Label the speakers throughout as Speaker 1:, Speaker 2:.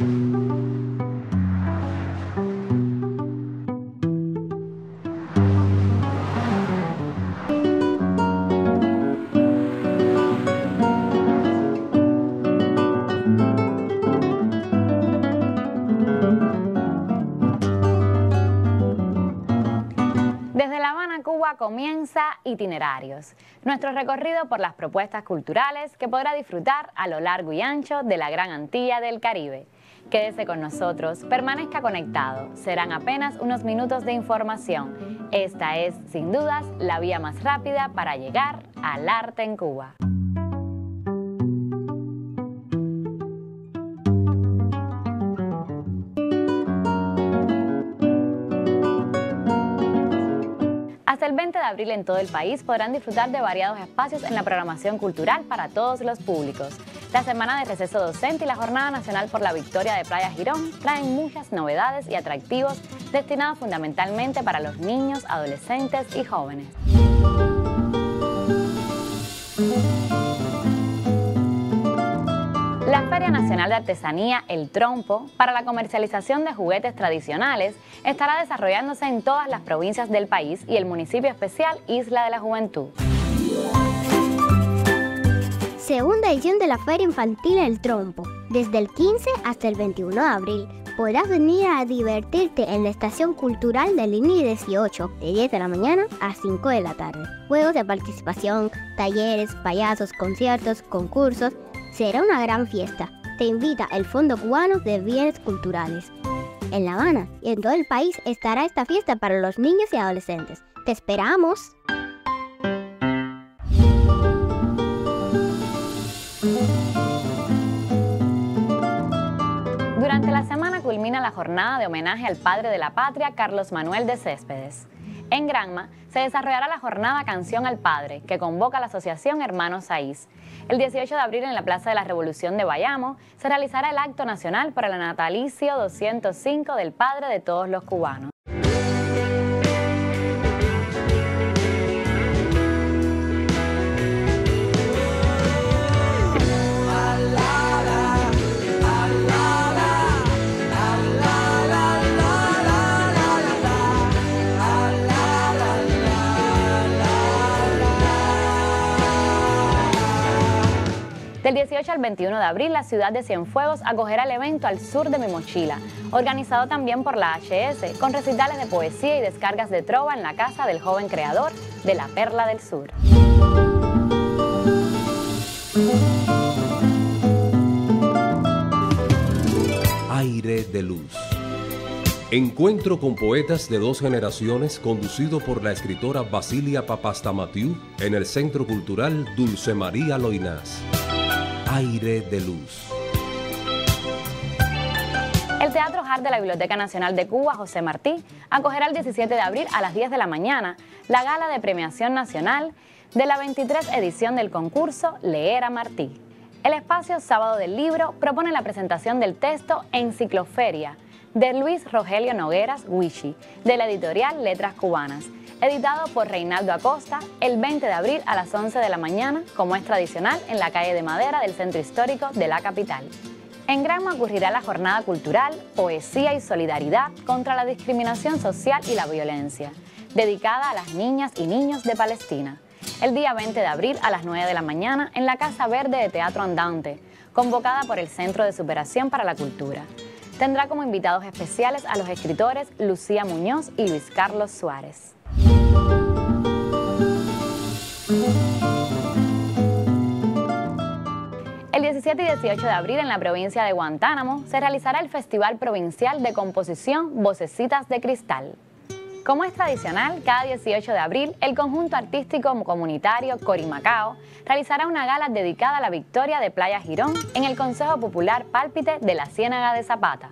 Speaker 1: Desde La Habana, Cuba, comienza Itinerarios, nuestro recorrido por las propuestas culturales que podrá disfrutar a lo largo y ancho de la Gran Antilla del Caribe. Quédese con nosotros, permanezca conectado, serán apenas unos minutos de información. Esta es, sin dudas, la vía más rápida para llegar al arte en Cuba. Hasta el 20 de abril en todo el país podrán disfrutar de variados espacios en la programación cultural para todos los públicos. La semana de receso docente y la Jornada Nacional por la Victoria de Playa Girón traen muchas novedades y atractivos destinados fundamentalmente para los niños, adolescentes y jóvenes. La Feria Nacional de Artesanía El Trompo, para la comercialización de juguetes tradicionales, estará desarrollándose en todas las provincias del país y el municipio especial Isla de la Juventud.
Speaker 2: Segunda edición de la Feria Infantil El Trompo, desde el 15 hasta el 21 de abril. Podrás venir a divertirte en la Estación Cultural de Línea 18, de 10 de la mañana a 5 de la tarde. Juegos de participación, talleres, payasos, conciertos, concursos. Será una gran fiesta. Te invita el Fondo Cubano de Bienes Culturales. En La Habana y en todo el país estará esta fiesta para los niños y adolescentes. ¡Te esperamos!
Speaker 1: Durante la semana culmina la jornada de homenaje al padre de la patria, Carlos Manuel de Céspedes. En Granma se desarrollará la jornada Canción al Padre, que convoca la Asociación Hermanos Saiz. El 18 de abril en la Plaza de la Revolución de Bayamo se realizará el acto nacional por el natalicio 205 del padre de todos los cubanos. Del 18 al 21 de abril, la ciudad de Cienfuegos acogerá el evento Al Sur de mi Mochila, organizado también por la HS, con recitales de poesía y descargas de trova en la casa del joven creador de La Perla del Sur.
Speaker 3: Aire de Luz. Encuentro con poetas de dos generaciones conducido por la escritora Basilia Papastamatiou en el Centro Cultural Dulce María Loinás. Aire de Luz.
Speaker 1: El Teatro Hart de la Biblioteca Nacional de Cuba, José Martí, acogerá el 17 de abril a las 10 de la mañana la gala de premiación nacional de la 23 edición del concurso Leer a Martí. El espacio Sábado del Libro propone la presentación del texto Encicloferia de Luis Rogelio Nogueras Huichi, de la editorial Letras Cubanas, editado por Reinaldo Acosta el 20 de abril a las 11 de la mañana, como es tradicional, en la calle de Madera del Centro Histórico de la capital. En Granma ocurrirá la jornada cultural Poesía y Solidaridad contra la Discriminación Social y la Violencia, dedicada a las niñas y niños de Palestina, el día 20 de abril a las 9 de la mañana en la Casa Verde de Teatro Andante, convocada por el Centro de Superación para la Cultura. Tendrá como invitados especiales a los escritores Lucía Muñoz y Luis Carlos Suárez. El 17 y 18 de abril en la provincia de Guantánamo se realizará el Festival Provincial de Composición Vocecitas de Cristal. Como es tradicional, cada 18 de abril el conjunto artístico comunitario Corimacao realizará una gala dedicada a la victoria de Playa Girón en el Consejo Popular Pálpite de la Ciénaga de Zapata.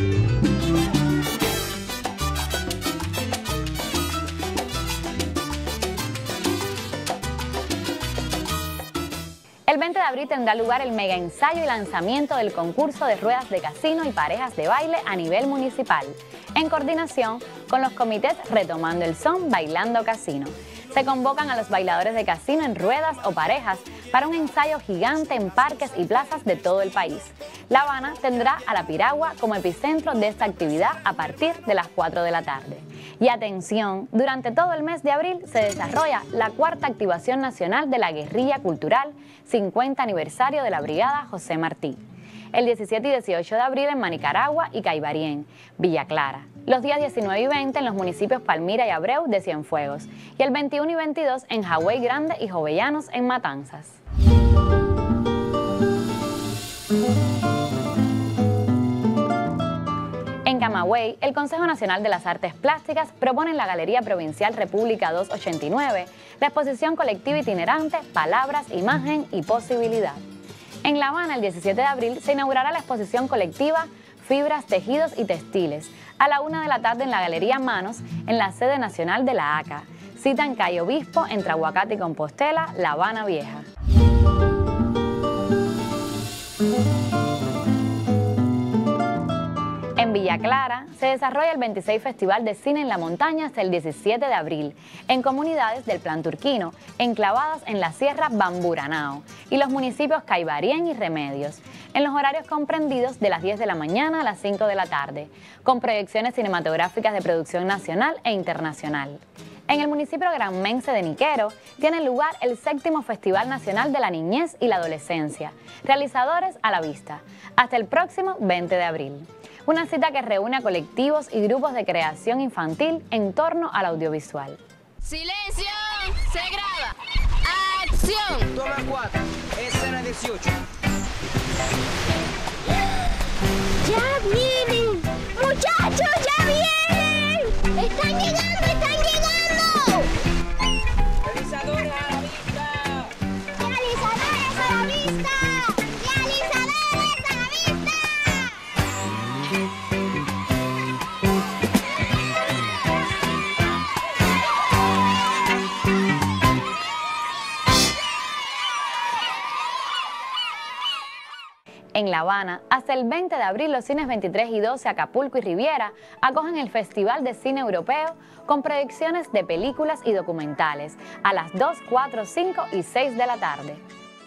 Speaker 1: El 20 de abril tendrá lugar el mega ensayo y lanzamiento del concurso de ruedas de casino y parejas de baile a nivel municipal, en coordinación con los comités Retomando el Son, Bailando Casino. se convocan a los bailadores de casino en ruedas o parejas para un ensayo gigante en parques y plazas de todo el país. La Habana tendrá a la piragua como epicentro de esta actividad a partir de las 4 de la tarde. Y atención, durante todo el mes de abril se desarrolla la 4ª activación nacional de la guerrilla cultural, 50 aniversario de la Brigada José Martí. El 17 y 18 de abril en Manicaragua y Caibarién, Villa Clara. Los días 19 y 20 en los municipios Palmira y Abreu de Cienfuegos. Y el 21 y 22 en Hawái Grande y Jovellanos en Matanzas. En Camagüey, el Consejo Nacional de las Artes Plásticas propone en la Galería Provincial República 289 la exposición colectiva itinerante Palabras, Imagen y Posibilidad. En La Habana, el 17 de abril, se inaugurará la exposición colectiva Fibras, Tejidos y Textiles, a la 1 de la tarde en la Galería Manos, en la sede nacional de la ACA. Cita en Calle Obispo, entre Aguacate y Compostela, La Habana Vieja. En Villa Clara se desarrolla el 26 Festival de Cine en la Montaña hasta el 17 de abril, en comunidades del Plan Turquino, enclavadas en la Sierra Bamburanao y los municipios Caibarién y Remedios, en los horarios comprendidos de las 10 de la mañana a las 5 de la tarde, con proyecciones cinematográficas de producción nacional e internacional. En el municipio granmense de Niquero tiene lugar el 7º Festival Nacional de la Niñez y la Adolescencia, realizadores a la vista, hasta el próximo 20 de abril. Una cita que reúne a colectivos y grupos de creación infantil en torno al audiovisual.
Speaker 4: ¡Silencio! ¡Se graba! ¡Acción!
Speaker 5: Toma 4, escena 18.
Speaker 2: ¡Ya vienen! ¡Muchachos, ya vienen! ¡Están llegando, están llegando!
Speaker 5: Realizadores a la vista.
Speaker 2: ¡Realizadores a la vista! ¡Realizadores a la vista!
Speaker 1: En La Habana, hasta el 20 de abril, los cines 23 y 12 Acapulco y Riviera acogen el Festival de Cine Europeo con proyecciones de películas y documentales a las 2, 4, 5 y 6 de la tarde.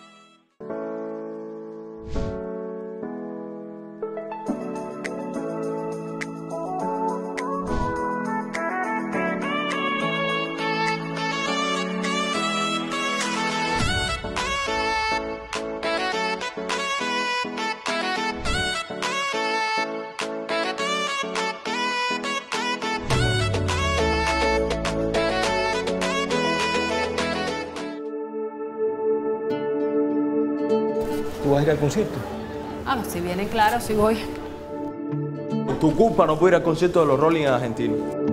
Speaker 6: ¿Tú vas a ir al concierto?
Speaker 7: Ah, si vienen, claro, sí voy.
Speaker 6: Por tu culpa no puedo ir al concierto de los Rolling en Argentina.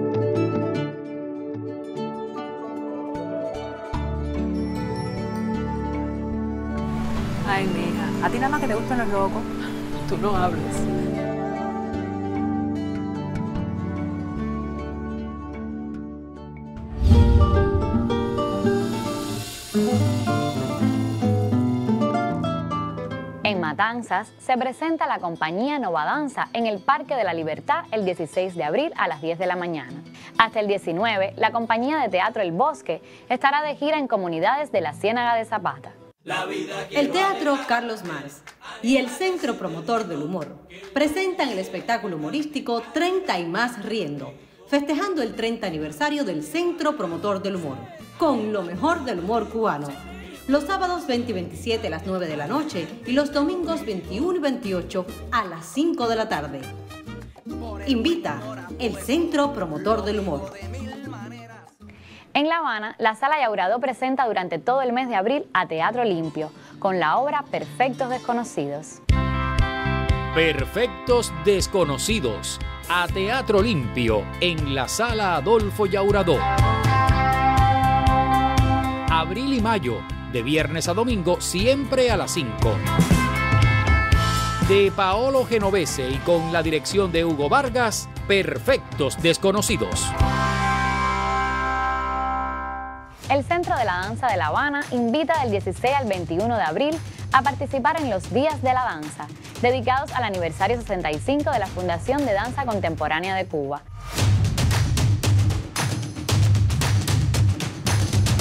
Speaker 7: Ay, mija, a ti nada más que te gustan los locos. Tú no hables.
Speaker 1: En Matanzas se presenta la compañía Nova Danza en el Parque de la Libertad el 16 de abril a las 10 de la mañana. Hasta el 19, la compañía de teatro El Bosque estará de gira en comunidades de la Ciénaga de Zapata.
Speaker 8: El Teatro Carlos Marx y el Centro Promotor del Humor presentan el espectáculo humorístico 30 y más riendo, festejando el 30 aniversario del Centro Promotor del Humor, con lo mejor del humor cubano. Los sábados 20 y 27 a las 9 de la noche y los domingos 21 y 28 a las 5 de la tarde. Invita el Centro Promotor del Humor.
Speaker 1: En La Habana, la Sala Yaurado presenta durante todo el mes de abril a Teatro Limpio, con la obra Perfectos Desconocidos.
Speaker 9: Perfectos Desconocidos, a Teatro Limpio, en la Sala Adolfo Yaurado. Abril y mayo, de viernes a domingo, siempre a las 5. De Paolo Genovese y con la dirección de Hugo Vargas, Perfectos Desconocidos.
Speaker 1: El Centro de la Danza de La Habana invita del 16 al 21 de abril a participar en los Días de la Danza, dedicados al aniversario 65 de la Fundación de Danza Contemporánea de Cuba.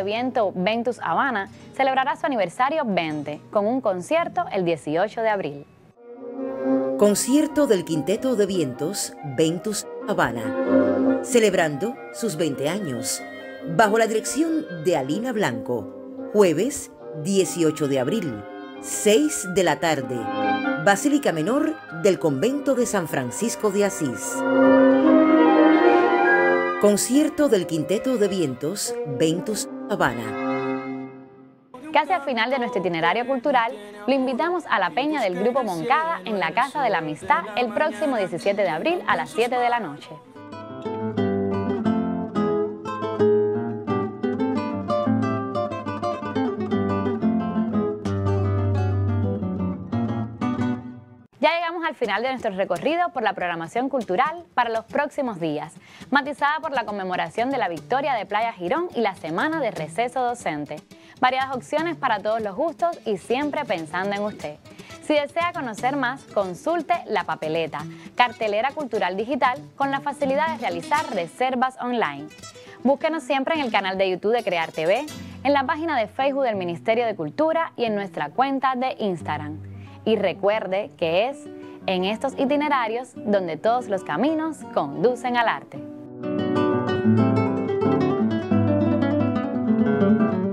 Speaker 1: viento Ventus Habana celebrará su aniversario 20 con un concierto el 18 de abril.
Speaker 10: Concierto del Quinteto de Vientos Ventus Habana, celebrando sus 20 años, bajo la dirección de Alina Blanco, jueves 18 de abril, 6 de la tarde, Basílica Menor del Convento de San Francisco de Asís. Concierto del Quinteto de Vientos Ventus Habana.
Speaker 1: Casi al final de nuestro itinerario cultural, lo invitamos a la peña del Grupo Moncada en la Casa de la Amistad el próximo 17 de abril a las 7 de la noche. Ya llegamos al final de nuestro recorrido por la programación cultural para los próximos días, matizada por la conmemoración de la victoria de Playa Girón y la semana de receso docente. Variadas opciones para todos los gustos y siempre pensando en usted. Si desea conocer más, consulte La Papeleta, cartelera cultural digital con la facilidad de realizar reservas online. Búsquenos siempre en el canal de YouTube de Crear TV, en la página de Facebook del Ministerio de Cultura y en nuestra cuenta de Instagram. Y recuerde que es en estos itinerarios donde todos los caminos conducen al arte.